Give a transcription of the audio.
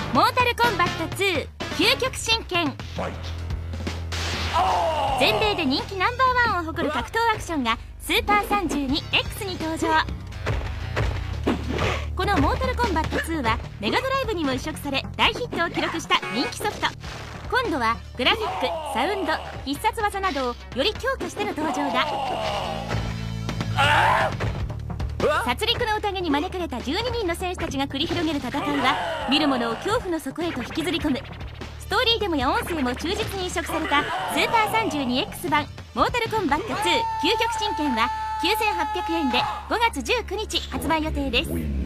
モータルコンバット2究極真剣。全米で人気ナンバーワンを誇る格闘アクションがスーパー 32X に登場。このモータルコンバット2はメガドライブにも移植され大ヒットを記録した人気ソフト。今度はグラフィック、サウンド、必殺技などをより強化しての登場だ。殺戮の宴に招かれた12人の選手たちが繰り広げる戦いは見る者を恐怖の底へと引きずり込む。ストーリーデモや音声も忠実に移植されたスーパー 32X 版モータルコンバット2究極真剣は9800円で5月19日発売予定です。